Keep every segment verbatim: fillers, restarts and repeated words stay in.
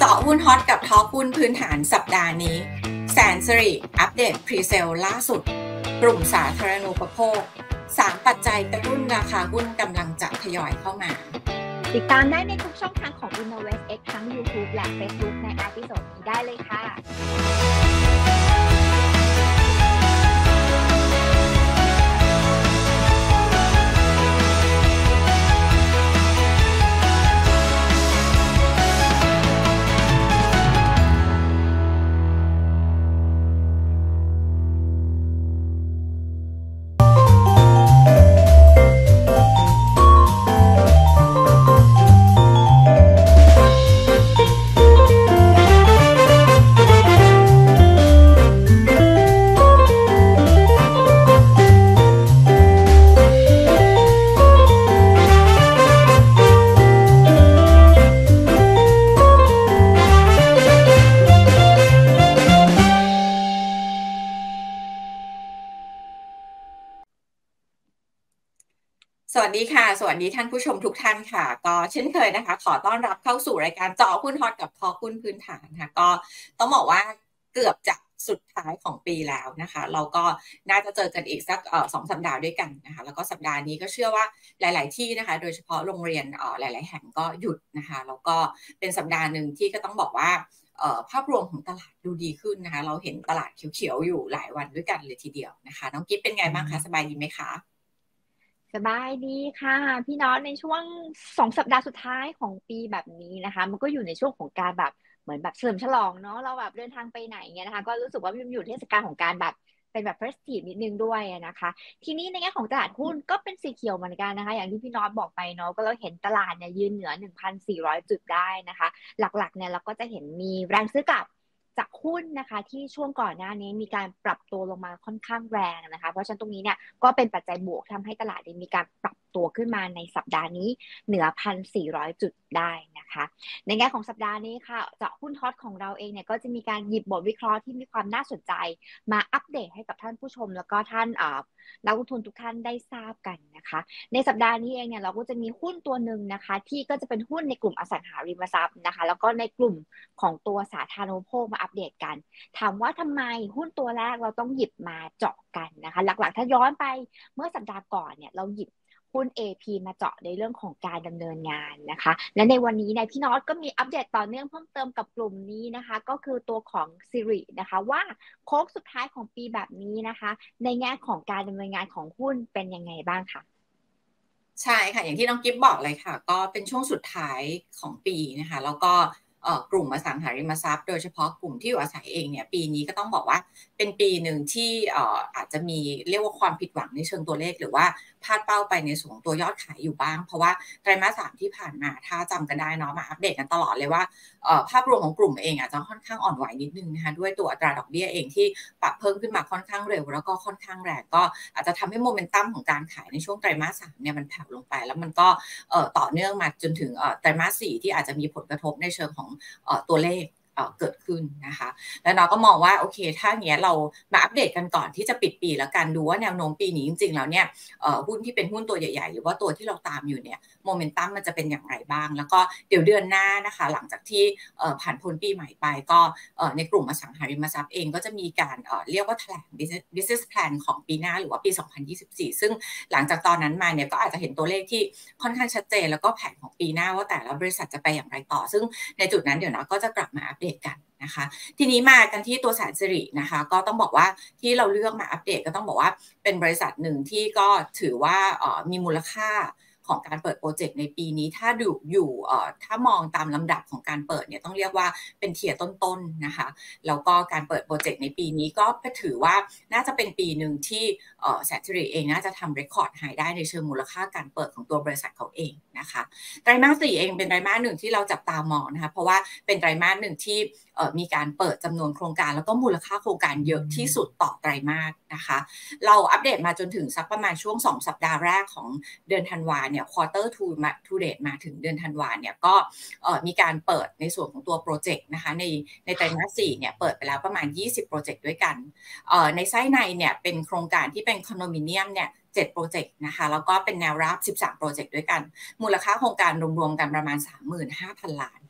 จาะหุ้นฮอตกับทอล์คหุ้นพื้นฐานสัปดาห์นี้แสนสิริอัปเดตพรีเซลล่าสุดกลุ่มสาธารณูปโภคสามปัจจัยกระตุ้นราคาหุ้นกำลังจะทยอยเข้ามาติดตามได้ในทุกช่องทางของ InnovestX ทั้ง YouTube และ Facebook ในอีพิโซดนี้ได้เลยค่ะสวัสดีค่ะสวัสดีท่านผู้ชมทุกท่านค่ะก็เช่นเคยนะคะขอต้อนรับเข้าสู่รายการเจาะหุ้นฮอตกับทอล์คหุ้นพื้นฐานค่ะก็ต้องบอกว่าเกือบจะสุดท้ายของปีแล้วนะคะเราก็น่าจะเจอกันอีกสักเอ่อสองสัปดาห์ด้วยกันนะคะแล้วก็สัปดาห์นี้ก็เชื่อว่าหลายๆที่นะคะโดยเฉพาะโรงเรียนเอ่อหลายๆแห่งก็หยุดนะคะแล้วก็เป็นสัปดาห์นึงที่ก็ต้องบอกว่าเอ่อภาพรวมของตลาดดูดีขึ้นนะคะเราเห็นตลาดเขียวๆอยู่หลายวันด้วยกันเลยทีเดียวนะคะน้องกิ๊ฟเป็นไงบ้างคะสบายดีไหมคะสบายดีค่ะพี่น้องในช่วงสองสัปดาห์สุดท้ายของปีแบบนี้นะคะมันก็อยู่ในช่วงของการแบบเหมือนแบบเฉลิมฉลองเนาะเราแบบเดินทางไปไหนเงี้ยนะคะก็รู้สึกว่ามันอยู่เทศกาลของการแบบเป็นแบบเฟสทีฟนิดนึงด้วยนะคะทีนี้ในแง่ของตลาดหุ้นก็เป็นสีเขียวเหมือนกันนะคะอย่างที่พี่น้องบอกไปเนาะก็เราเห็นตลาดเนี่ยยืนเหนือ หนึ่งพันสี่ร้อย จุดได้นะคะหลักๆเนี่ยเราก็จะเห็นมีแรงซื้อกลับจากหุ้นนะคะที่ช่วงก่อนหน้านี้มีการปรับตัวลงมาค่อนข้างแรงนะคะเพราะฉะนั้นตรงนี้เนี่ยก็เป็นปัจจัยบวกทำให้ตลาดมีการปรับตัวขึ้นมาในสัปดาห์นี้เหนือ หนึ่งพันสี่ร้อย จุดได้นะคะในแง่ของสัปดาห์นี้ค่ะเจาะหุ้นฮอตของเราเองเนี่ยก็จะมีการหยิบบทวิเคราะห์ที่มีความน่าสนใจมาอัปเดตให้กับท่านผู้ชมแล้วก็ท่านนักลงทุนทุกท่านได้ทราบกันนะคะในสัปดาห์นี้เองเนี่ยเราก็จะมีหุ้นตัวหนึ่งนะคะที่ก็จะเป็นหุ้นในกลุ่มอสังหาริมทรัพย์นะคะแล้วก็ในกลุ่มของตัวสาธารณูปโภคมาอัปเดตกันถามว่าทำไมหุ้นตัวแรกเราต้องหยิบมาเจาะกันนะคะหลักๆถ้าย้อนไปเมื่อสัปดาห์ก่อนเนี่ยเราหยิบหุ้น เอ พี มาเจาะในเรื่องของการดำเนินงานนะคะและในวันนี้เนี่ยพี่น็อตก็มีอัปเดตต่อเนื่องเพิ่มเติมกับกลุ่มนี้นะคะก็คือตัวของซิรินะคะว่าโค้งสุดท้ายของปีแบบนี้นะคะในแง่ของการดำเนินงานของหุ้นเป็นยังไงบ้างคะใช่ค่ะอย่างที่น้องกิฟบอกเลยค่ะก็เป็นช่วงสุดท้ายของปีนะคะแล้วก็กลุ่มอสังหาริมทรัพย์โดยเฉพาะกลุ่มที่อยู่อาศัยเองเนี่ยปีนี้ก็ต้องบอกว่าเป็นปีหนึ่งที่อาจจะมีเรียกว่าความผิดหวังในเชิงตัวเลขหรือว่าพลาดเป้าไปในส่วนของตัวยอดขายอยู่บ้างเพราะว่าไตรมาสสามที่ผ่านมาถ้าจำกันได้เนาะมาอัปเดตกันตลอดเลยว่าภาพรวมของกลุ่มเองอาจจะค่อนข้างอ่อนไหวนิดนึงนะคะด้วยตัวอัตราดอกเบี้ยเองที่ปรับเพิ่มขึ้นมาค่อนข้างเร็วแล้วก็ค่อนข้างแรงก็อาจจะทำให้โมเมนตัมของการขายในช่วงไตรมาสสามเนี่ยมันแผ่วลงไปแล้วมันก็ต่อเนื่องมาจนถึงไตรมาสสี่ที่อาจจะมีผลกระทบในเชิงของตัวเลขเกิดขึ้นนะคะแล้วเราก็มองว่าโอเคถ้าเนี้ยเรามาอัปเดตกันก่อนที่จะปิดปีแล้วกันดูว่าแนวโน้มปีนี้จริงๆแล้วเนี่ยหุ้นที่เป็นหุ้นตัวใหญ่ๆหรือว่าตัวที่เราตามอยู่เนี่ยโมเมนตัมมันจะเป็นอย่างไรบ้างแล้วก็เดี๋ยวเดือนหน้านะคะหลังจากที่ผ่านพ้นปีใหม่ไปก็ในกลุ่มอสังหาริมทรัพย์เองก็จะมีการเรียกว่าแถลง business plan ของปีหน้าหรือว่าปีสองพันยี่สิบสี่ซึ่งหลังจากตอนนั้นมาเนี่ยก็อาจจะเห็นตัวเลขที่ค่อนข้างชัดเจนแล้วก็แผนของปีหน้าว่าแต่ละบริษัทจะไปอย่างไรต่อซึ่งในจุดนั้นเดี๋ยวนะก็จะกลับมาอัปเดตกันนะคะทีนี้มากันที่ตัวแสนสิรินะคะก็ต้องบอกว่าที่เราเลือกมาอัปเดตก็ต้องบอกว่าเป็นบริษัทหนึ่งที่ก็ถือว่ามีมูลค่าของการเปิดโปรเจกต์ในปีนี้ถ้าดูอยู่ถ้ามองตามลำดับของการเปิดเนี่ยต้องเรียกว่าเป็นเทียร์ต้นๆนะคะแล้วก็การเปิดโปรเจกต์ในปีนี้ก็ถือว่าน่าจะเป็นปีหนึ่งที่แสนสิริเองน่าจะทำเรคคอร์ดไฮได้ในเชิงมูลค่าการเปิดของตัวบริษัทเขาเองนะคะไตรมาสสี่เองเป็นไตรมาสหนึ่งที่เราจับตามองนะคะเพราะว่าเป็นไตรมาสหนึ่งที่มีการเปิดจำนวนโครงการแล้วก็มูลค่าโครงการเยอะที่สุดต่อไตรมาสนะคะเราอัปเดตมาจนถึงสักประมาณช่วงสองสัปดาห์แรกของเดือนธันวาเนี่ย quarter two มา to date มาถึงเดือนธันวาเนี่ยก็มีการเปิดในส่วนของตัวโปรเจกต์นะคะในในไตรมาสสี่เนี่ยเปิดไปแล้วประมาณยี่สิบโปรเจกต์ด้วยกันในไส้ในเนี่ยเป็นโครงการที่เป็นคอนโดมิเนียมเนี่ยเจ็ดโปรเจกต์นะคะแล้วก็เป็นแนวราบสิบสามโปรเจกต์ด้วยกันมูลค่าโครงการรวมๆกันประมาณ สามหมื่นห้าพัน ล้าน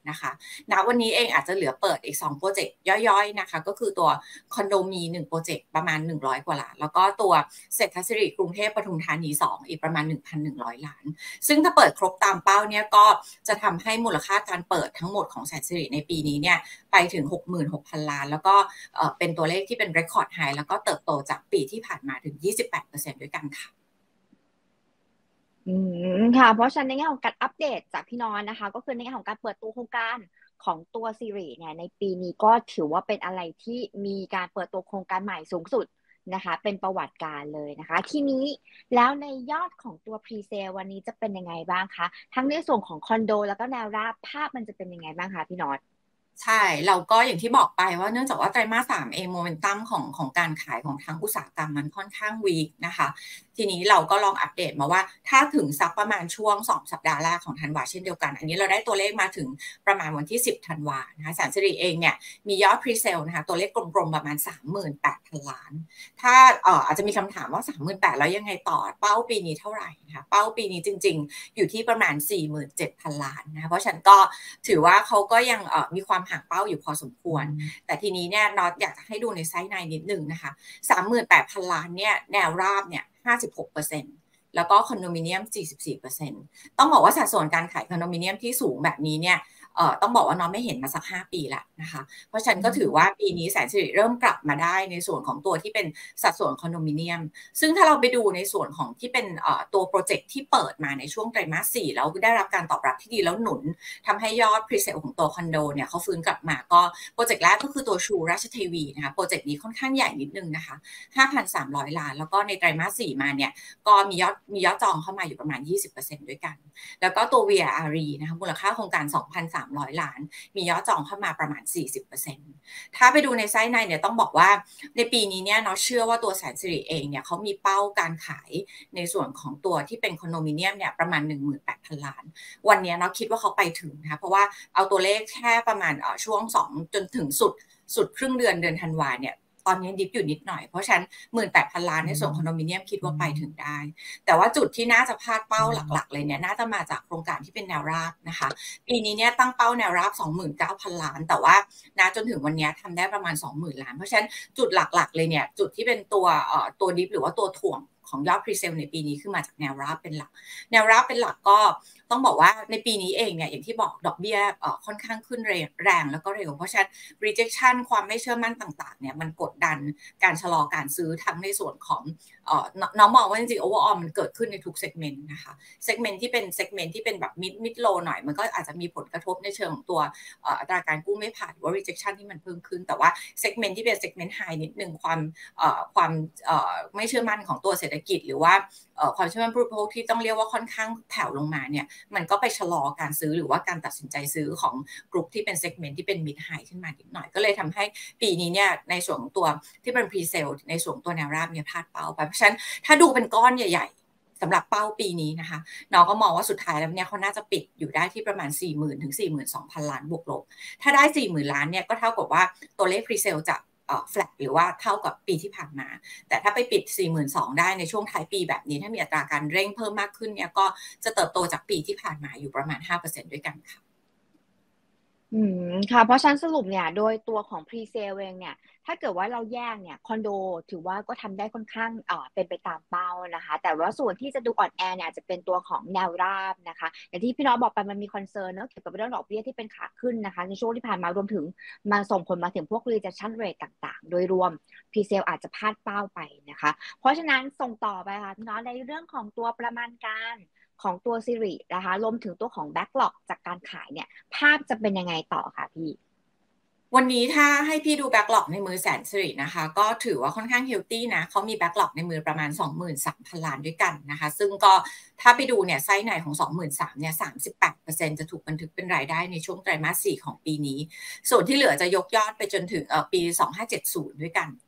นะคะณวันนี้เองอาจจะเหลือเปิดอีกสองโปรเจกต์ย่อยๆนะคะก็คือตัวคอนโดมีหนึ่งโปรเจกต์ประมาณหนึ่งร้อยกว่าล้านแล้วก็ตัวเศรษฐศิริกรุงเทพปทุมธานีสองอีกประมาณ หนึ่งพันหนึ่งร้อย ล้านซึ่งถ้าเปิดครบตามเป้าเนี่ยก็จะทำให้มูลค่าการเปิดทั้งหมดของแสนสิริในปีนี้เนี่ยไปถึง หกหมื่นหกพัน ล้านแล้วก็เป็นตัวเลขที่เป็นเรคคอร์ดไฮแล้วก็เติบโตจากปีที่ผ่านมาถึง ยี่สิบแปดเปอร์เซ็นต์ ด้วยกันค่ะอืมค่ะเพราะฉะนั้นในแง่ของการอัปเดตจากพี่น้องนะคะก็คือในแง่ของการเปิดตัวโครงการของตัวซีรีส์เนี่ยในปีนี้ก็ถือว่าเป็นอะไรที่มีการเปิดตัวโครงการใหม่สูงสุดนะคะเป็นประวัติการเลยนะคะทีนี้แล้วในยอดของตัวพรีเซลวันนี้จะเป็นยังไงบ้างคะทั้งในส่วนของคอนโดแล้วก็แนวราบภาพมันจะเป็นยังไงบ้างคะพี่น็อตใช่เราก็อย่างที่บอกไปว่าเนื่องจากว่าไตรมาสสามเองโมเมนตัมของของการขายของทั้งอุตสาหกรรมมันค่อนข้างวีคนะคะทีนี้เราก็ลองอัปเดตมาว่าถ้าถึงสักประมาณช่วงสองสัปดาห์แรกของธันวาเช่นเดียวกันอันนี้เราได้ตัวเลขมาถึงประมาณวันที่สิบธันวานะคะแสนสิริเองเนี่ยมียอดพรีเซลนะคะตัวเลขกลมๆประมาณ สามหมื่นแปดพัน ล้านถ้าเอ่ออาจจะมีคำถามว่า สามหมื่นแปดพัน แล้วยังไงต่อเป้าปีนี้เท่าไหร่นะคะเป้าปีนี้จริงๆอยู่ที่ประมาณ สี่หมื่นเจ็ดพัน ล้านนะเพราะฉะนั้นก็ถือว่าเขาก็ยังเอ่อมีความห่างเป้าอยู่พอสมควรแต่ทีนี้เนี่ยน็อตอยากจะให้ดูในไซส์ในนิดนึงนะคะ สามหมื่นแปดพัน ล้านเนี่ยแนวราบเนี่ย ห้าสิบหกเปอร์เซ็นต์ แล้วก็คอนโดมิเนียม สี่สิบสี่เปอร์เซ็นต์ ต้องบอกว่าสัดส่วนการขายคอนโดมิเนียมที่สูงแบบนี้เนี่ยเอ่อต้องบอกว่าน้องไม่เห็นมาสักห้าปีแล้วนะคะเพราะฉะนั้นก็ถือว่าปีนี้แสนสิริเริ่มกลับมาได้ในส่วนของตัวที่เป็นสัดส่วนคอนโดมิเนียมซึ่งถ้าเราไปดูในส่วนของที่เป็นเอ่อตัวโปรเจกต์ที่เปิดมาในช่วงไตรมาสสี่แล้วได้รับการตอบรับที่ดีแล้วหนุนทำให้ยอดพรีเซลของตัวคอนโดเนี่ยเขาฟื้นกลับมาก็โปรเจกต์แรกก็คือตัวชูราชเทวีนะคะโปรเจกต์นี้ค่อนข้างใหญ่นิดนึงนะคะ ห้าพันสามร้อย ล้านแล้วก็ในไตรมาสสี่มาเนี่ยก็มียอดมียอดจองเข้ามาอยู่ประมาณ ยี่สิบเปอร์เซ็นต์ ด้วยกันแล้วก็ตัว วี อาร์ อี นะคะมูลค่าโครงการ สองพันสามร้อย ล้านมียอดจองเข้ามาประมาณ สี่สิบเปอร์เซ็นต์ ถ้าไปดูในไส้ในเนี่ยต้องบอกว่าในปีนี้เนี่ยเนาะเชื่อว่าตัวแสนสิริเองเนี่ยเขามีเป้าการขายในส่วนของตัวที่เป็นคอนโดมิเนียมเนี่ยประมาณ หนึ่งหมื่นแปดพัน ล้านวันนี้เนาะคิดว่าเขาไปถึงนะคะเพราะว่าเอาตัวเลขแค่ประมาณเอ่อช่วงสองจนถึงสุดสุดครึ่งเดือนเดือนธันวาเนี่ยตอนนี้ดิฟอยู่นิดหน่อยเพราะฉะนั้น หนึ่งหมื่นแปดพัน ล้านในส่วนคอนโดมิเนียมคิดว่าไปถึงได้แต่ว่าจุดที่น่าจะพลาดเป้าหลักๆเลยเนี่ยน่าจะมาจากโครงการที่เป็นแนวราบนะคะปีนี้เนี่ยตั้งเป้าแนวราบ สองหมื่นเก้าพัน ล้านแต่ว่าณจนถึงวันนี้ทำได้ประมาณ สองหมื่น ล้านเพราะฉะนั้นจุดหลักๆเลยเนี่ยจุดที่เป็นตัวเอ่อตัวดิฟหรือว่าตัวถ่วงของยอดพรีเซลในปีนี้ขึ้นมาจากแนวราบเป็นหลักแนวราบเป็นหลักก็ต้องบอกว่าในปีนี้เองเนี่ยอย่างที่บอกดอกเบี้ยเอ่อค่อนข้างขึ้นแรงแล้วก็เร็วเพราะฉะนั้น rejection ความไม่เชื่อมั่นต่างๆเนี่ยมันกดดันการชะลอการซื้อทั้งในส่วนของเอ่อน้องมองว่าจริงๆ overall มันเกิดขึ้นในทุก segment นะคะ segment ที่เป็น segment ที่เป็นแบบ mid mid low หน่อยมันก็อาจจะมีผลกระทบในเชิงของตัวเอ่ออัตราการกู้ไม่ผ่านหรือว่า rejection ที่มันเพิ่มขึ้นแต่ว่า segment ที่เป็น segment high นิดนึงความเอ่อความเอ่อไม่เชื่อมั่นของตัวเศรษฐกิจหรือว่าความเชื่อมั่นผู้บริโภคที่ต้องเรียกว่าค่อนข้างแผ่วลงมาเนี่ยมันก็ไปชะลอการซื้อหรือว่าการตัดสินใจซื้อของกลุ่มที่เป็นเซกเมนต์ที่เป็น mid high ขึ้นมานิดหน่อยก็เลยทำให้ปีนี้เนี่ยในส่วนของตัวที่เป็น pre sale ในส่วนตัวแนวราบเนี่ยพลาดเป้าไปเพราะฉะนั้นถ้าดูเป็นก้อนใหญ่ๆสำหรับเป้าปีนี้นะคะน้องก็มองว่าสุดท้ายแล้วเนี่ยเขาน่าจะปิดอยู่ได้ที่ประมาณ สี่หมื่น ถึง สี่หมื่นสองพัน ล้านบวกลบถ้าได้ สี่หมื่น ล้านเนี่ยก็เท่ากับว่าตัวเลข pre sale จะเอ่อ flat หรือว่าเท่ากับปีที่ผ่านมาแต่ถ้าไปปิด สี่หมื่นสองพัน ได้ในช่วงท้ายปีแบบนี้ถ้ามีอัตราการเร่งเพิ่มมากขึ้นเนี่ยก็จะเติบโตจากปีที่ผ่านมาอยู่ประมาณ ห้าเปอร์เซ็นต์ ด้วยกันค่ะอืมค่ะเพราะฉะนั้นสรุปเนี่ยโดยตัวของ pre-sale เองเนี่ยถ้าเกิดว่าเราแยกเนี่ยคอนโดถือว่าก็ทำได้ค่อนข้างเอ่อเป็นไปตามเป้านะคะแต่ว่าส่วนที่จะดูอ่อนแอเนี่ยอาจจะเป็นตัวของแนวราบนะคะอย่างที่พี่น้องบอกไปมันมีคอนเซิร์นเนอะเกี่ยวกับเรื่องดอกเบี้ยที่เป็นขาขึ้นนะคะในช่วงที่ผ่านมารวมถึงมาส่งผลมาถึงพวก rejection rate ต่างๆ โดยรวม pre-sale อาจจะพลาดเป้าไปนะคะเพราะฉะนั้นส่งต่อไปค่ะพี่น้องในเรื่องของตัวประมาณการของตัวซีรีส์นะคะรวมถึงตัวของ backlog จากการขายเนี่ยภาพจะเป็นยังไงต่อคะพี่วันนี้ถ้าให้พี่ดูแบ็กหลอกในมือแสนสิรินะคะก็ถือว่าค่อนข้างเฮลตี้นะเขามีแบ็กหลอกในมือประมาณ สองหมื่นสามพัน ล้านด้วยกันนะคะซึ่งก็ถ้าไปดูเนี่ยไส้ในของ สองหมื่นสามพัน เนี่ย สามสิบแปดเปอร์เซ็นต์ จะถูกบันทึกเป็นรายได้ในช่วงไตรมาสสี่ของปีนี้ส่วนที่เหลือจะยกยอดไปจนถึงเอ่อปีสองพันห้าร้อยเจ็ดสิบด้วยกัน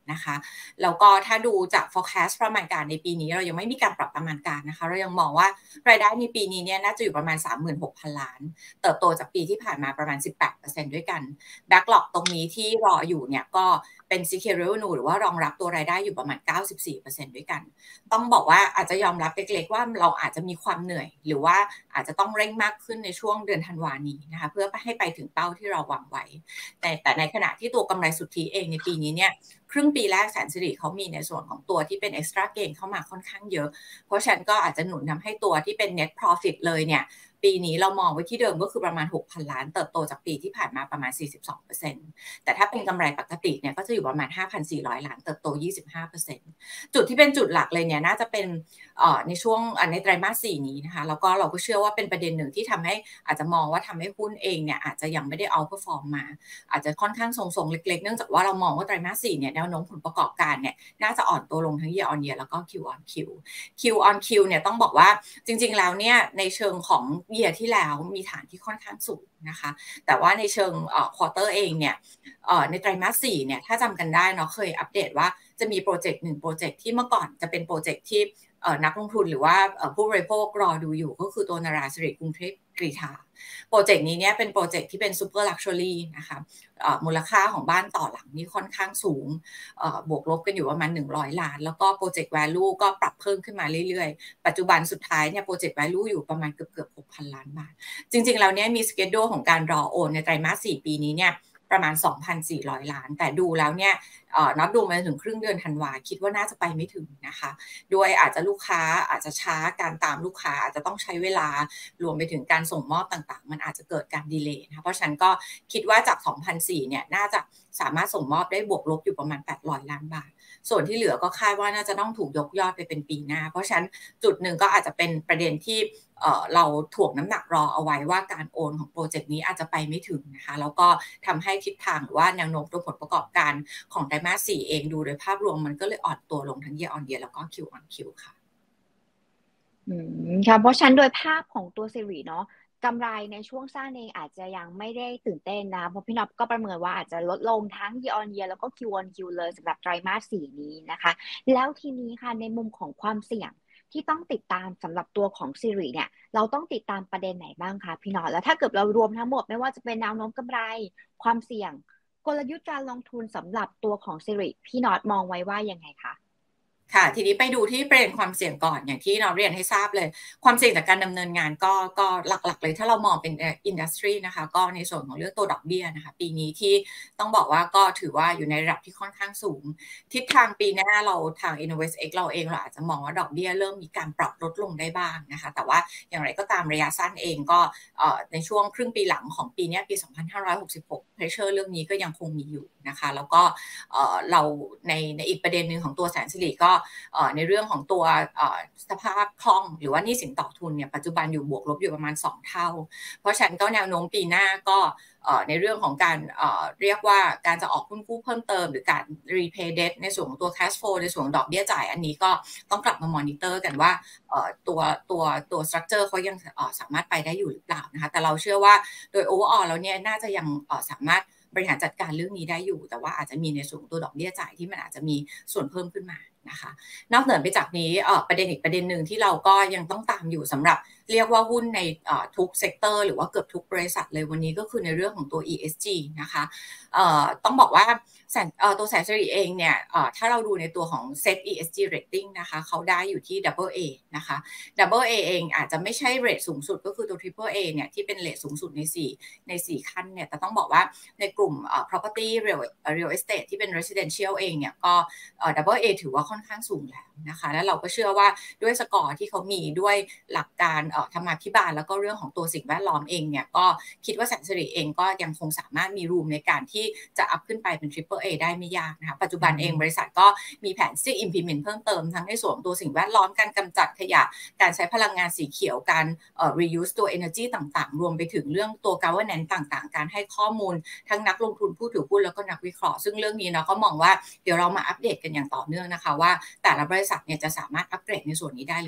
นะคะแล้วก็ถ้าดูจาก forecast ประมาณการในปีนี้เรายังไม่มีการปรับประมาณการนะคะเรายังมองว่ารายได้ในปีนี้เนี่ยน่าจะอยู่ประมาณ สามหมื่นหกพัน ล้านเติบโตจากปีที่ผ่านมาประมาณ สิบแปดเปอร์เซ็นต์ ด้วยกัน backlog ตรงนี้ที่รออยู่เนี่ยก็เป็น secure revenue หรือว่ารองรับตัวรายได้อยู่ประมาณ เก้าสิบสี่เปอร์เซ็นต์ ด้วยกันต้องบอกว่าอาจจะยอมรับเล็กๆว่าเราอาจจะมีความเหนื่อยหรือว่าอาจจะต้องเร่งมากขึ้นในช่วงเดือนธันวาคมนี้นะคะเพื่อให้ไปถึงเป้าที่เราวางไว้แต่แต่ในขณะที่ตัวกำไรสุทธิเองในปีนี้เนี่ยครึ่งปีแรกแสนสิริเขามีในส่วนของตัวที่เป็น extra gain เข้ามาค่อนข้างเยอะเพราะฉะนั้นก็อาจจะหนุนทำให้ตัวที่เป็น net profit เลยเนี่ยปีนี้เรามองไว้ที่เดิมก็คือประมาณ หกพัน ล้านเติบโตจากปีที่ผ่านมาประมาณ สี่สิบสองเปอร์เซ็นต์ แต่ถ้าเป็นกำไรปกติเนี่ยก็จะอยู่ประมาณ ห้าพันสี่ร้อย ล้านเติบโต ยี่สิบห้าเปอร์เซ็นต์ จุดที่เป็นจุดหลักเลยเนี่ยน่าจะเป็นเอ่อในช่วงในไตรมาสสี่นี้นะคะแล้วก็เราก็เชื่อว่าเป็นประเด็นหนึ่งที่ทำให้อาจจะมองว่าทำให้หุ้นเองเนี่ยอาจจะยังไม่ได้ outperform มาอาจจะค่อนข้างทรงๆเล็กๆเนื่องจากว่าเรามองว่าไตรมาสสี่เนี่ยแนวโน้มผลประกอบการเนี่ยน่าจะอ่อนตัวลงทั้ง year on year แล้วก็ Q on Q Q on Q เนี่ยต้องบอกว่าจริงๆแล้วเนี่ยในเชิงของ year ที่แล้วมีฐานที่ค่อนข้างสูงนะคะแต่ว่าในเชิงเอ่อ quarter เองเนี่ยเอ่อในไตรมาสสี่เนี่ยถ้าจำกันได้เนาะเคยอัปเดตว่าจะมีโปรเจกต์หนึ่งโปรเจกต์ที่เมื่อก่อนจะเป็นโปรเจกต์ที่เอ่อนักลงทุนหรือว่าเอ่อผู้บริโภครอดูอยู่ก็คือตัวนาราสิริกรุงเทพกรีฑาโปรเจกต์นี้เนี่ยเป็นโปรเจกต์ที่เป็น super luxury นะคะเอ่อมูลค่าของบ้านต่อหลังนี่ค่อนข้างสูงเอ่อบวกลบกันอยู่ประมาณหนึ่งร้อยล้านแล้วก็โปรเจกต์ value ก็ปรับเพิ่มขึ้นมาเรื่อยๆปัจจุบันสุดท้ายเนี่ยโปรเจกต์ value อยู่ประมาณเกือบๆ หกพัน ล้านบาทจริงๆแล้วเนี่ยมี schedule ของการรอโอนในไตรมาสสี่ปีนี้เนี่ยประมาณ สองพันสี่ร้อย ล้านแต่ดูแล้วเนี่ยเอ่อนับดูมาถึงครึ่งเดือนธันวาคิดว่าน่าจะไปไม่ถึงนะคะด้วยอาจจะลูกค้าอาจจะช้าการตามลูกค้าอาจจะต้องใช้เวลารวมไปถึงการส่งมอบต่างๆมันอาจจะเกิดการดีเลย์นะคะเพราะฉะนั้นก็คิดว่าจาก สองพันสี่ร้อย เนี่ยน่าจะสามารถส่งมอบได้บวกลบอยู่ประมาณแปดร้อยล้านบาทส่วนที่เหลือก็คาดว่าน่าจะต้องถูกยกยอดไปเป็นปีหน้าเพราะฉะนั้นจุดหนึ่งก็อาจจะเป็นประเด็นที่เอ่อเราถ่วงน้ำหนักรอเอาไว้ว่าการโอนของโปรเจกต์นี้อาจจะไปไม่ถึงนะคะแล้วก็ทำให้ทิศทางหรือว่าแนวโน้มตัวผลประกอบการของไตรมาสสี่เองดูโดยภาพรวมมันก็เลยอ่อนตัวลงทั้ง year on year แล้วก็ Q on Q ค่ะอืมค่ะเพราะฉะนั้นโดยภาพของตัวสิริเนาะกำไรในช่วงสั้นเองอาจจะยังไม่ได้ตื่นเต้นนะเพราะพี่น็อปก็ประเมินว่าอาจจะลดลงทั้ง year on year แล้วก็ Q on Q เลยสำหรับไตรมาสสี่นี้นะคะแล้วทีนี้ค่ะในมุมของความเสี่ยงที่ต้องติดตามสำหรับตัวของสิริเนี่ยเราต้องติดตามประเด็นไหนบ้างคะพี่น็อตแล้วถ้าเกิดเรารวมทั้งหมดไม่ว่าจะเป็นแนวโน้มกำไรความเสี่ยงกลยุทธ์การลงทุนสำหรับตัวของสิริพี่น็อตมองไว้ว่ายังไงคะค่ะทีนี้ไปดูที่ประเด็นความเสี่ยงก่อนอย่างที่เราเรียนให้ทราบเลยความเสี่ยงจากการดำเนินงานก็ก็หลักๆเลยถ้าเรามองเป็นอินดัสทรีนะคะก็ในส่วนของเรื่องตัวดอกเบี้ยนะคะปีนี้ที่ต้องบอกว่าก็ถือว่าอยู่ในระดับที่ค่อนข้างสูงทิศทางปีหน้าเราทาง InnovestX เราเองเราอาจจะมองว่าดอกเบี้ยเริ่มมีการปรับลดลงได้บ้างนะคะแต่ว่าอย่างไรก็ตามระยะสั้นเองก็ในช่วงครึ่งปีหลังของปีนี้ปีสองพันห้าร้อยหกสิบหก pressure เรื่องนี้ก็ยังคงมีอยู่นะคะแล้วก็เราในในอีกประเด็นหนึ่งของตัวแสนสิริก็ในเรื่องของตัวสภาพคล่องหรือว่าหนี้สินต่อทุนเนี่ยปัจจุบันอยู่บวกลบอยู่ประมาณสองเท่าเพราะฉะนั้นก็แนวโน้มปีหน้าก็ในเรื่องของการเรียกว่าการจะออกหุ้นกู้เพิ่มเติมหรือการ repay debt ในส่วนของตัว cash flow ในส่วนของดอกเบี้ยจ่ายอันนี้ก็ต้องกลับมามอนิเตอร์กันว่าตัวตัวตัว structure เขายังสามารถไปได้อยู่หรือเปล่านะคะแต่เราเชื่อว่าโดย overall แล้วเนี่ยน่าจะยังสามารถบริหารจัดการเรื่องนี้ได้อยู่แต่ว่าอาจจะมีในส่วนตัวดอกเบี้ยจ่ายที่มันอาจจะมีส่วนเพิ่มขึ้นมานะคะนอกเหนือไปจากนี้ประเด็นอีกประเด็นหนึ่งที่เราก็ยังต้องตามอยู่สำหรับเรียกว่าหุ้นในทุกเซกเตอร์หรือว่าเกือบทุกบริษัทเลยวันนี้ก็คือในเรื่องของตัว อี เอส จี นะคะต้องบอกว่าตัวแสนสิริเองเนี่ยถ้าเราดูในตัวของ เซ็ต อี เอส จี Rating นะคะเขาได้อยู่ที่ Double A นะคะ Double A เองอาจจะไม่ใช่เรทสูงสุดก็คือตัว Triple A เนี่ยที่เป็นเรทสูงสุดในสี่ในสี่ขั้นเนี่ยแต่ต้องบอกว่าในกลุ่ม property real real estate ที่เป็น residential เองเนี่ยก็ Double A ถือว่าค่อนข้างสูงแล้วนะคะแล้วเราก็เชื่อว่าด้วยสกอร์ที่เขามีด้วยหลักการธรรมาภิบาลแล้วก็เรื่องของตัวสิ่งแวดล้อมเองเนี่ยก็คิดว่าแสนสิริเองก็ยังคงสามารถมีรูมในการที่จะอัพขึ้นไปเป็น Triple A ได้ไม่ยากนะคะปัจจุบันเองบริษัทก็มีแผนที่ implement เพิ่มเติมทั้งในส่วนตัวสิ่งแวดล้อมการกำจัดขยะการใช้พลังงานสีเขียวการ reuse ตัว energy ต่างๆรวมไปถึงเรื่องตัว governance ต่างๆการให้ข้อมูลทั้งนักลงทุนผู้ถือหุ้นแล้วก็นักวิเคราะห์ซึ่งเรื่องนี้เนาะก็มองว่าเดี๋ยวเรามาอัปเดตกันอย่างต่อเนื่องนะคะว่าแต่ละบริษัทเนี่ยจะสามารถอัปเกรดในส่วนนี้ได้หรือเปล่า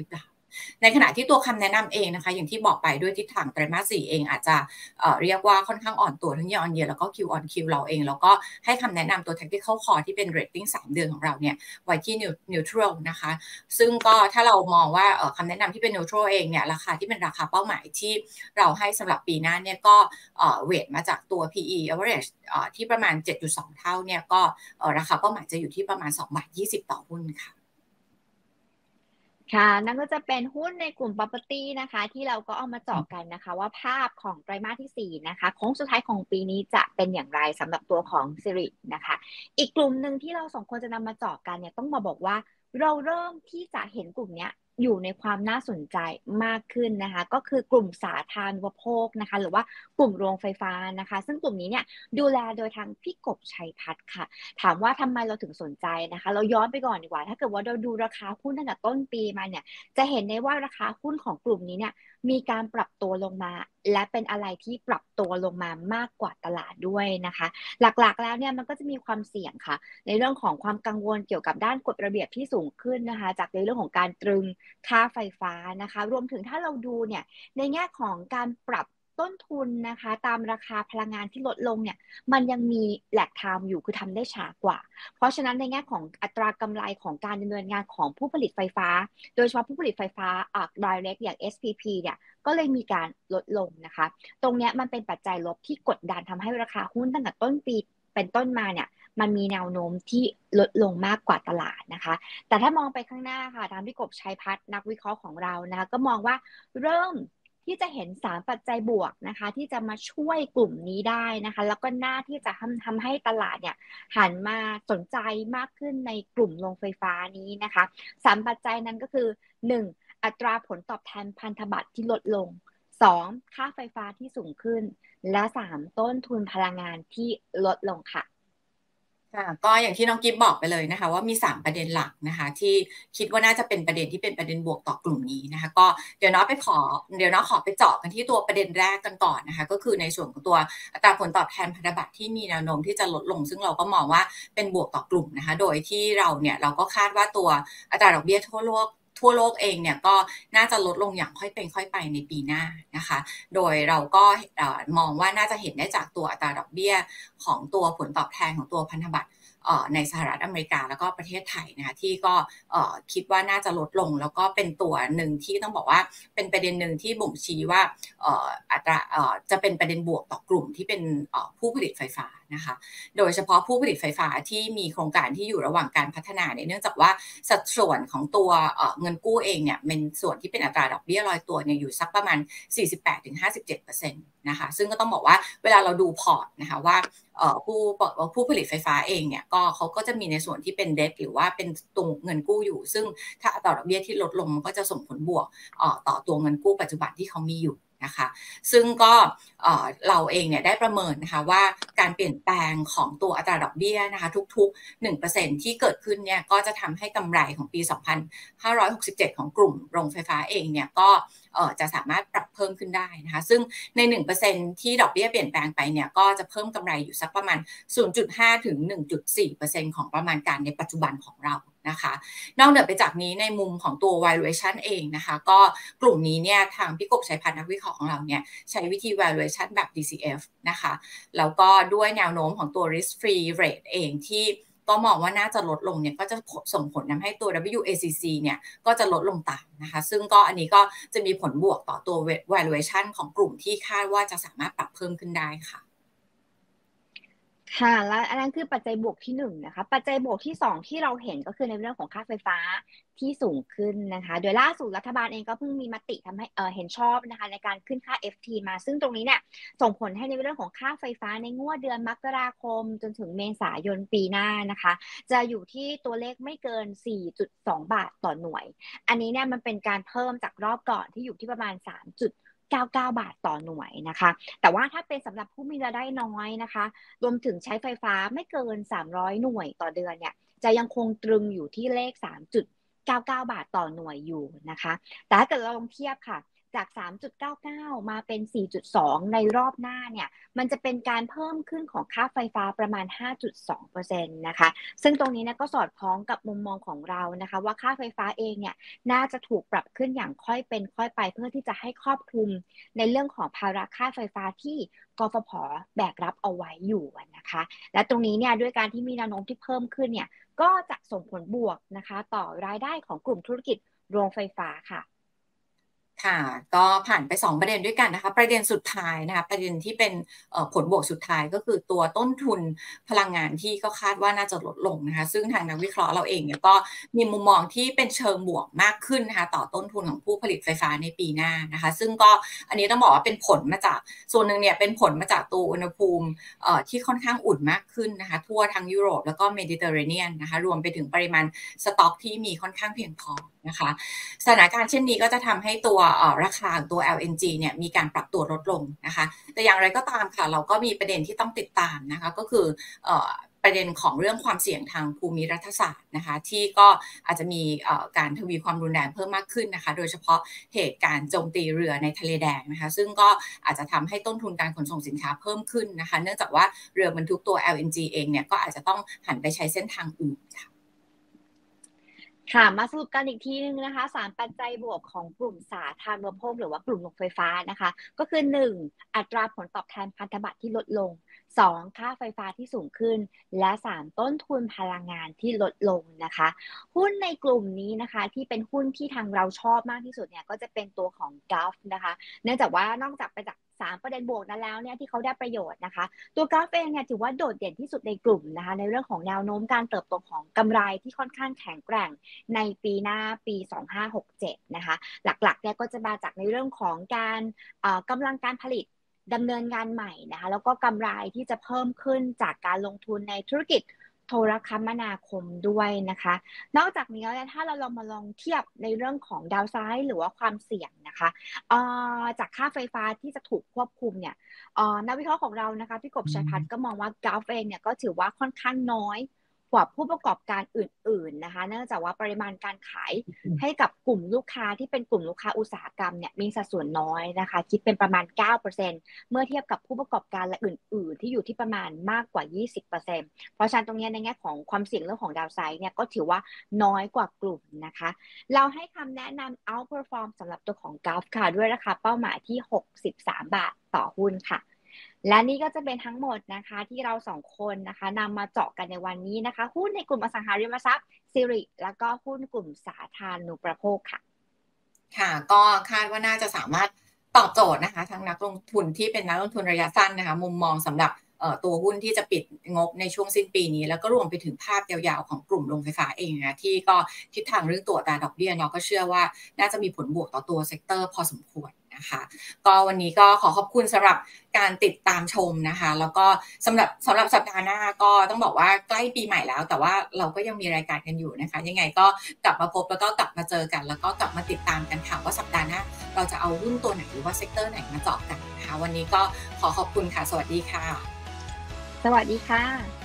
ในขณะที่ตัวคำแนะนำเองนะคะอย่างที่บอกไปด้วยทิศทางไตรมาสสี่เองอาจจะเอ่อเรียกว่าค่อนข้างอ่อนตัวทั้ง year on year แล้วก็ Q on Q เราเองแล้วก็ให้คำแนะนำตัว tactical call ที่เป็น rating สามเดือนของเราเนี่ยไว้ที่ neutral นะคะซึ่งก็ถ้าเรามองว่าเอ่อคำแนะนำที่เป็น neutral เองเนี่ยราคาที่เป็นราคาเป้าหมายที่เราให้สำหรับปีหน้าเนี่ยก็เอ่อเวทมาจากตัว พี อี average เอ่อที่ประมาณ เจ็ดจุดสอง เท่าเนี่ยก็เอ่อราคาเป้าหมายจะอยู่ที่ประมาณสองบาทยี่สิบต่อหุ้นค่ะค่ะนั่นก็จะเป็นหุ้นในกลุ่ม property นะคะที่เราก็เอามาเจาะกันนะคะว่าภาพของไตรมาสที่สี่นะคะโค้งสุดท้ายของปีนี้จะเป็นอย่างไรสำหรับตัวของสิรินะคะอีกกลุ่มหนึ่งที่เราสองคนจะนำมาเจาะกันเนี่ยต้องมาบอกว่าเราเริ่มที่จะเห็นกลุ่มเนี้ยอยู่ในความน่าสนใจมากขึ้นนะคะก็คือกลุ่มสาธารณูปโภคนะคะหรือว่ากลุ่มโรงไฟฟ้านะคะซึ่งกลุ่มนี้เนี่ยดูแลโดยทางพี่กบชัยพัฒน์ค่ะ ถามว่าทำไมเราถึงสนใจนะคะเราย้อนไปก่อนดีกว่าถ้าเกิดว่าเราดูราคาหุ้นตั้งแต่ต้นปีมาเนี่ยจะเห็นได้ว่าราคาหุ้นของกลุ่มนี้เนี่ยมีการปรับตัวลงมาและเป็นอะไรที่ปรับตัวลงมามากกว่าตลาดด้วยนะคะหลักๆแล้วเนี่ยมันก็จะมีความเสี่ยงค่ะในเรื่องของความกังวลเกี่ยวกับด้านกฎระเบียบที่สูงขึ้นนะคะจากในเรื่องของการตรึงค่าไฟฟ้านะคะรวมถึงถ้าเราดูเนี่ยในแง่ของการปรับต้นทุนนะคะตามราคาพลังงานที่ลดลงเนี่ยมันยังมีแหลกไทม์อยู่คือทำได้ช้ากว่าเพราะฉะนั้นในแง่ของอัตรากำไรของการดำเนินงานของผู้ผลิตไฟฟ้าโดยเฉพาะผู้ผลิตไฟฟ้าอ่า direct อย่าง เอส พี พี เนี่ยก็เลยมีการลดลงนะคะตรงนี้มันเป็นปัจจัยลบที่กดดันทำให้ราคาหุ้นตั้งแต่ต้นปีเป็นต้นมาเนี่ยมันมีแนวโน้มที่ลดลงมากกว่าตลาดนะคะแต่ถ้ามองไปข้างหน้าค่ะทางพี่กบชัยพัฒน์นักวิเคราะห์ของเรานะคะก็มองว่าเริ่มที่จะเห็นสามปัจจัยบวกนะคะที่จะมาช่วยกลุ่มนี้ได้นะคะแล้วก็น่าที่จะทำทำให้ตลาดเนี่ยหันมาสนใจมากขึ้นในกลุ่มโรงไฟฟ้านี้นะคะสามปัจจัยนั้นก็คือหนึ่งอัตราผลตอบแทนพันธบัตรที่ลดลงสองค่าไฟฟ้าที่สูงขึ้นและสามต้นทุนพลังงานที่ลดลงค่ะค่ะก็อย่างที่น้องกิฟบอกไปเลยนะคะว่ามีสามประเด็นหลักนะคะที่คิดว่าน่าจะเป็นประเด็นที่เป็นประเด็นบวกต่อกลุ่มนี้นะคะก็เดี๋ยวน้องไปขอเดี๋ยวน้องขอไปเจาะกันที่ตัวประเด็นแรกกันก่อนนะคะก็คือในส่วนของตัวอัตราผลตอบแทนพันธบัตรที่มีแนวโน้มที่จะลดลงซึ่งเราก็มองว่าเป็นบวกต่อกลุ่มนะคะโดยที่เราเนี่ยเราก็คาดว่าตัวอัตราดอกเบี้ยทั่วโลกทั่วโลกเองเนี่ยก็น่าจะลดลงอย่างค่อยเป็นค่อยไปในปีหน้านะคะโดยเราก็มองว่าน่าจะเห็นได้จากตัวอัตราดอกเบี้ยของตัวผลตอบแทนของตัวพันธบัตรในสหรัฐอเมริกาแล้วก็ประเทศไทยนะคะที่ก็คิดว่าน่าจะลดลงแล้วก็เป็นตัวหนึ่งที่ต้องบอกว่าเป็นประเด็นหนึ่งที่บ่งชี้ว่าอัตราจะเป็นประเด็นบวกต่อกลุ่มที่เป็นผู้ผลิตไฟฟ้านะคะโดยเฉพาะผู้ผลิตไฟฟ้าที่มีโครงการที่อยู่ระหว่างการพัฒนาเนี่ยเนื่องจากว่าสัดส่วนของตัวเงินกู้เองเนี่ยเป็นส่วนที่เป็นอัตราดอกเบี้ยลอยตัวเนี่ยอยู่สักประมาณ สี่สิบแปดถึงห้าสิบเจ็ดเปอร์เซ็นต์ นะคะซึ่งก็ต้องบอกว่าเวลาเราดูพอร์ตนะคะว่าผู้ผู้ผลิตไฟฟ้าเองเนี่ยก็เขาก็จะมีในส่วนที่เป็นเดทหรือว่าเป็นตัวเงินกู้อยู่ซึ่งถ้าอัตราดอกเบี้ยที่ลดลงมันก็จะส่งผลบวกต่อตัวเงินกู้ปัจจุบันที่เขามีอยู่นะคะซึ่งก็เราเองเนี่ยได้ประเมินนะคะว่าการเปลี่ยนแปลงของตัวอัตราดอกเบี้ยนะคะทุกๆ หนึ่งเปอร์เซ็นต์ ที่เกิดขึ้นเนี่ยก็จะทำให้กำไรของปี สองพันห้าร้อยหกสิบเจ็ด ของกลุ่มโรงไฟฟ้าเองเนี่ยก็จะสามารถปรับเพิ่มขึ้นได้นะคะซึ่งใน หนึ่งเปอร์เซ็นต์ ที่ดอกเบี้ยเปลี่ยนแปลงไปเนี่ยก็จะเพิ่มกำไรอยู่สักประมาณ ศูนย์จุดห้า ถึง หนึ่งจุดสี่ เปอร์เซ็นต์ ของประมาณการในปัจจุบันของเรานะคะนอกเหนือไปจากนี้ในมุมของตัว valuation เองนะคะก็กลุ่มนี้เนี่ยทางพี่กบชัยพัฒน์นักวิเคราะห์ของเราเนี่ยใช้วิธี valuation แบบ ดี ซี เอฟ นะคะแล้วก็ด้วยแนวโน้มของตัว risk free rate เองที่ก็มองว่าน่าจะลดลงเนี่ยก็จะส่งผลทำให้ตัว ดับเบิลยู เอ ซี ซี เนี่ยก็จะลดลงตามนะคะซึ่งก็อันนี้ก็จะมีผลบวกต่อตัว valuation ของกลุ่มที่คาดว่าจะสามารถปรับเพิ่มขึ้นได้ค่ะค่ะและอันนั้นคือปัจจัยบวกที่หนึ่งนะคะปัจจัยบวกที่สองที่เราเห็นก็คือในเรื่องของค่าไฟฟ้าที่สูงขึ้นนะคะโดยล่าสุดรัฐบาลเองก็เพิ่งมีมติทำให้เออเห็นชอบนะคะในการขึ้นค่า เอฟ ที มาซึ่งตรงนี้เนี่ยส่งผลให้ในเรื่องของค่าไฟฟ้าในงวดเดือนมกราคมจนถึงเมษายนปีหน้านะคะจะอยู่ที่ตัวเลขไม่เกิน สี่จุดสอง บาทต่อหน่วยอันนี้เนี่ยมันเป็นการเพิ่มจากรอบก่อนที่อยู่ที่ประมาณ สามจุดเก้าเก้า บาทต่อหน่วยนะคะแต่ว่าถ้าเป็นสำหรับผู้มีรายได้น้อยนะคะรวมถึงใช้ไฟฟ้าไม่เกินสามร้อยหน่วยต่อเดือนเนี่ยจะยังคงตรึงอยู่ที่เลข สามจุดเก้าเก้า บาทต่อหน่วยอยู่นะคะแต่ถ้าเกิดเราลองเทียบค่ะจาก สามจุดเก้าเก้า มาเป็น สี่จุดสอง ในรอบหน้าเนี่ยมันจะเป็นการเพิ่มขึ้นของค่าไฟฟ้าประมาณ ห้าจุดสองเปอร์เซ็นต์ นะคะซึ่งตรงนี้นะก็สอดคล้องกับมุมมองของเรานะคะว่าค่าไฟฟ้าเองเนี่ยน่าจะถูกปรับขึ้นอย่างค่อยเป็นค่อยไปเพื่อที่จะให้ครอบคลุมในเรื่องของภาระค่าไฟฟ้าที่กฟผ.แบกรับเอาไว้อยู่นะคะและตรงนี้เนี่ยด้วยการที่มีแนวโน้มที่เพิ่มขึ้นเนี่ยก็จะส่งผลบวกนะคะต่อรายได้ของกลุ่มธุรกิจโรงไฟฟ้าค่ะค่ะก็ผ่านไปสองประเด็นด้วยกันนะคะประเด็นสุดท้ายนะคะประเด็นที่เป็นผลบวกสุดท้ายก็คือตัวต้นทุนพลังงานที่ก็คาดว่าน่าจะลดลงนะคะซึ่งทางนักวิเคราะห์เราเองเนี่ยก็มีมุมมองที่เป็นเชิงบวกมากขึ้นนะคะต่อต้นทุนของผู้ผลิตไฟฟ้าในปีหน้านะคะซึ่งก็อันนี้ต้องบอกว่าเป็นผลมาจากส่วนหนึ่งเนี่ยเป็นผลมาจากตัวอุณหภูมิที่ค่อนข้างอุ่นมากขึ้นนะคะทั่วทั้งยุโรปแล้วก็เมดิเตอร์เรเนียนนะคะรวมไปถึงปริมาณสต็อกที่มีค่อนข้างเพียงพอนะคะสถานการณ์เช่นนี้ก็จะทำให้ตัวราคาตัว แอล เอ็น จี เนี่ยมีการปรับตัวลดลงนะคะแต่อย่างไรก็ตามค่ะเราก็มีประเด็นที่ต้องติดตามนะคะก็คือประเด็นของเรื่องความเสี่ยงทางภูมิรัฐศาสตร์นะคะที่ก็อาจจะมีการทวีความรุนแรงเพิ่มมากขึ้นนะคะโดยเฉพาะเหตุการณ์โจมตีเรือในทะเลแดงนะคะซึ่งก็อาจจะทำให้ต้นทุนการขนส่งสินค้าเพิ่มขึ้นนะคะเนื่องจากว่าเรือบรรทุกตัว แอล เอ็น จี เองเนี่ยก็อาจจะต้องหันไปใช้เส้นทางอื่นค่ะค่ะมาสรุปกันอีกทีนึงนะคะสามปัจจัยบวกของกลุ่มสาธารณูปโภคหรือว่ากลุ่มโรงไฟฟ้านะคะก็คือหนึ่งอัตราผลตอบแทนพันธบัตรที่ลดลงสองค่าไฟฟ้าที่สูงขึ้นและสามต้นทุนพลังงานที่ลดลงนะคะหุ้นในกลุ่มนี้นะคะที่เป็นหุ้นที่ทางเราชอบมากที่สุดเนี่ยก็จะเป็นตัวของ Gulf นะคะเนื่องจากว่านอกจากไปจากสามประเด็นบวกนั้นแล้วเนี่ยที่เขาได้ประโยชน์นะคะตัว Gulf เองเนี่ยถือว่าโดดเด่นที่สุดในกลุ่มนะคะในเรื่องของแนวโน้มการเติบโตของกำไรที่ค่อนข้างแข็งแกร่งในปีหน้าปีสองพันห้าร้อยหกสิบเจ็ดนะคะหลักๆเนี่ยก็จะมาจากในเรื่องของการกำลังการผลิตดำเนินงานใหม่นะคะแล้วก็กำไรที่จะเพิ่มขึ้นจากการลงทุนในธุรกิจโทรคมนาคมด้วยนะคะนอกจากนี้แล้วถ้าเราลองมาลองเทียบในเรื่องของดาวไซด์หรือว่าความเสี่ยงนะคะจากค่าไฟฟ้าที่จะถูกควบคุมเนี่ยนักวิเคราะห์ของเรานะคะพี่กบชัยพัฒน์ก็มองว่า Gulf เองเนี่ยก็ถือว่าค่อนข้างน้อยกว่าผู้ประกอบการอื่นๆนะคะเนื่องจากว่าปริมาณการขายให้กับกลุ่มลูกค้าที่เป็นกลุ่มลูกค้าอุตสาหกรรมเนี่ยมีสัดส่วนน้อยนะคะคิดเป็นประมาณ เก้าเปอร์เซ็นต์ เมื่อเทียบกับผู้ประกอบการและอื่นๆที่อยู่ที่ประมาณมากกว่า ยี่สิบเปอร์เซ็นต์ เพราะฉะนั้นตรงนี้ในแง่ของความเสี่ยงเรื่องของดาวไซด์เนี่ยก็ถือว่าน้อยกว่ากลุ่มนะคะเราให้คำแนะนำ outperform สำหรับตัวของ Gulf ค่ะด้วยราคาเป้าหมายที่หกสิบสามบาทต่อหุ้นค่ะและนี่ก็จะเป็นทั้งหมดนะคะที่เราสองคนนะคะนำมาเจาะกันในวันนี้นะคะหุ้นในกลุ่มอสังหาริมทรัพย์ซิริแล้วก็หุ้นกลุ่มสาธารณูปโภคค่ะค่ะก็คาดว่าน่าจะสามารถตอบโจทย์นะคะทั้งนักลงทุนที่เป็นนักลงทุนระยะสั้นนะคะมุมมองสำหรับตัวหุ้นที่จะปิดงบในช่วงสิ้นปีนี้แล้วก็รวมไปถึงภาพยาวๆของกลุ่มโรงไฟฟ้าเองนะที่ก็ทิศทางเรื่องตัวอัตราดอกเบี้ยเราก็เชื่อว่าน่าจะมีผลบวกต่อตัวเซกเตอร์พอสมควรนะคะก็วันนี้ก็ขอขอบคุณสำหรับการติดตามชมนะคะแล้วก็สำหรับสำหรับสัปดาห์หน้าก็ต้องบอกว่าใกล้ปีใหม่แล้วแต่ว่าเราก็ยังมีรายการกันอยู่นะคะยังไงก็กลับมาพบแล้วก็กลับมาเจอกันแล้วก็กลับมาติดตามกันค่ะว่าสัปดาห์หน้าเราจะเอาหุ้นตัวไหนหรือว่าเซกเตอร์ไหนมาเจาะกันนะคะวันนี้ก็ขอขอบคุณค่ะสวัสดีค่ะสวัสดีค่ะ